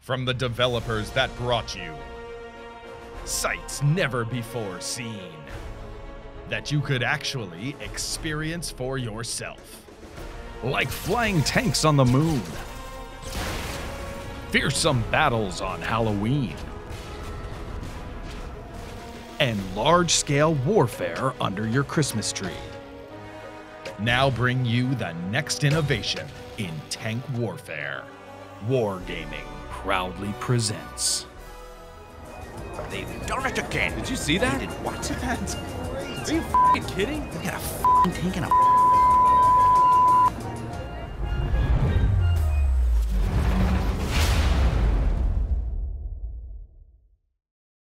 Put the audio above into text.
from the developers that brought you sights never before seen that you could actually experience for yourself. Like flying tanks on the moon, fearsome battles on Halloween, and large-scale warfare under your Christmas tree. Now bring you the next innovation in tank warfare. Wargaming Proudly presents. They've done it again. Did you see that? What? That's great. Are you f***ing kidding? We got a f***ing tank and a